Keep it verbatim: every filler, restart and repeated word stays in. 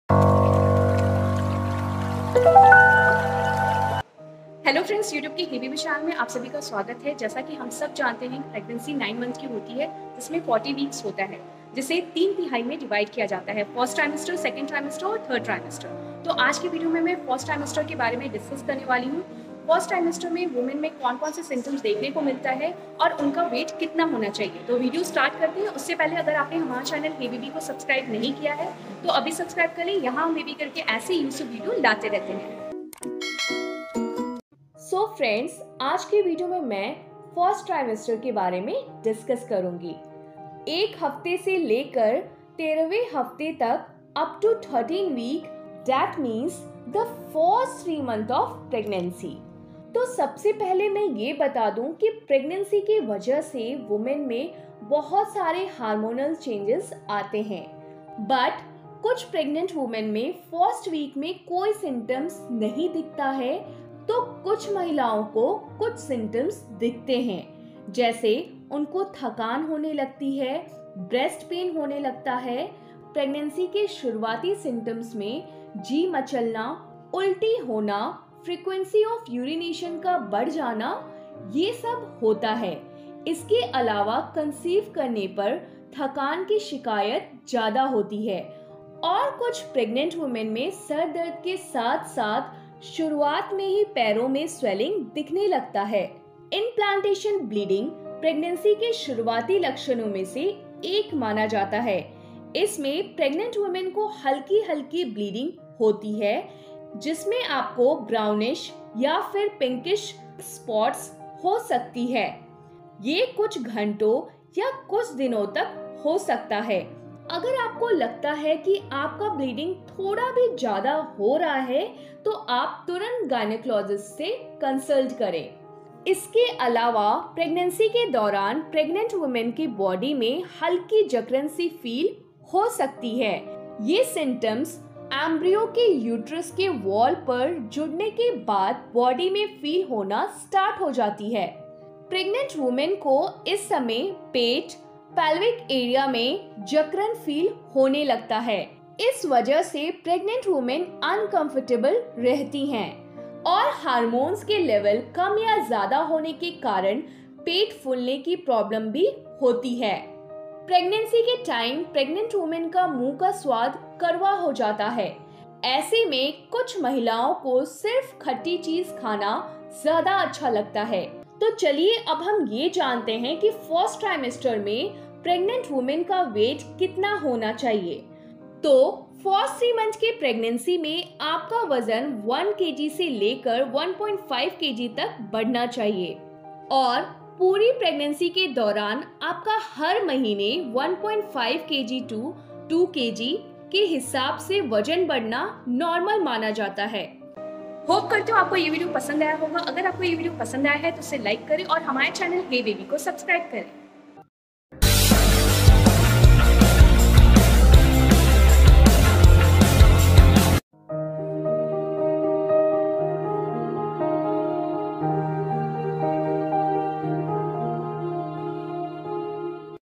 Hello friends, YouTube की hey baby विशाल में आप सभी का स्वागत है। जैसा कि हम सब जानते हैं, प्रेगनेंसी नाइन मंथ की होती है, जिसमें फोर्टी वीक्स होता है, जिसे तीन तिहाई में डिवाइड किया जाता है, फर्स्ट ट्राइमेस्टर, सेकंड ट्राइमेस्टर और थर्ड ट्राइमेस्टर। तो आज की वीडियो में मैं फर्स्ट ट्राइमेस्टर के बारे में डिस्कस करने वाली हूँ। फर्स्ट ट्राइमेस्टर में वुमेन में कौन कौन से सिम्टम्स देखने को मिलता है और उनका वेट कितना होना चाहिए। तो वीडियो स्टार्ट करते हैं। उससे पहले अगर आपने हमारा चैनल हे बेबी को सब्सक्राइब नहीं किया है तो अभी सब्सक्राइब करें। यहाँ हम बेबी करके ऐसे यूट्यूब वीडियो लाते रहते हैं। सो so फ्रेंड्स, आज के वीडियो में मैं फर्स्ट ट्राइमेस्टर के बारे में डिस्कस करूंगी। एक हफ्ते से लेकर तेरहवें हफ्ते तक up to thirteen week, that means the first three month of pregnancy. तो सबसे पहले मैं ये बता दूं कि प्रेगनेंसी की वजह से वुमेन में बहुत सारे हार्मोनल चेंजेस आते हैं, बट कुछ प्रेग्नेंट वुमेन में फर्स्ट वीक में कोई सिम्टम्स नहीं दिखता है, तो कुछ महिलाओं को कुछ सिम्टम्स दिखते हैं, जैसे उनको थकान होने लगती है, ब्रेस्ट पेन होने लगता है, प्रेगनेंसी के शुरुआती सिम्टम्स में जी मचलना, उल्टी होना, फ्रीक्वेंसी ऑफ यूरिनेशन का बढ़ जाना, ये सब होता है। इसके अलावा कंसीव करने पर थकान की शिकायत ज्यादा होती है और कुछ प्रेग्नेंट वुमेन में सर दर्द के साथ साथ शुरुआत में ही पैरों में स्वेलिंग दिखने लगता है। इनप्लांटेशन ब्लीडिंग प्रेगनेंसी के शुरुआती लक्षणों में से एक माना जाता है। इसमें प्रेग्नेंट वुमेन को हल्की हल्की ब्लीडिंग होती है, जिसमें आपको ब्राउनिश या फिर पिंकिश स्पॉट्स हो सकती है। ये कुछ घंटों या कुछ दिनों तक हो सकता है। अगर आपको लगता है कि आपका ब्लीडिंग थोड़ा भी ज्यादा हो रहा है तो आप तुरंत गायनेकोलॉजिस्ट से कंसल्ट करें। इसके अलावा प्रेगनेंसी के दौरान प्रेग्नेंट वुमेन की बॉडी में हल्की जकड़न सी फील हो सकती है। ये सिम्टम्स एम्ब्रियो के यूट्रस के वॉल पर जुड़ने के बाद बॉडी में फील होना स्टार्ट हो जाती है। प्रेग्नेंट वुमेन को इस समय पेट, पेल्विक एरिया में जकड़न फील होने लगता है। इस वजह से प्रेग्नेंट वुमेन अनकंफर्टेबल रहती हैं और हार्मोन्स के लेवल कम या ज्यादा होने के कारण पेट फूलने की प्रॉब्लम भी होती है। प्रेगनेंसी के टाइम प्रेग्नेंट वुमेन का मुंह का स्वाद कड़वा हो जाता है। ऐसे में कुछ महिलाओं को सिर्फ खट्टी चीज खाना ज्यादा अच्छा लगता है। तो चलिए अब हम ये जानते हैं कि फर्स्ट ट्राइमेस्टर में प्रेग्नेंट वुमेन का वेट कितना होना चाहिए। तो फर्स्ट थ्री मंथ के प्रेगनेंसी में आपका वजन वन केजी से लेकर वन पॉइंट फाइव केजी तक बढ़ना चाहिए और पूरी प्रेगनेंसी के दौरान आपका हर महीने one point five KG to two KG के हिसाब से वजन बढ़ना नॉर्मल माना जाता है। होप करते हो आपको ये वीडियो पसंद आया होगा। अगर आपको ये वीडियो पसंद आया है तो इसे लाइक करें और हमारे चैनल हे बेबी को सब्सक्राइब करें।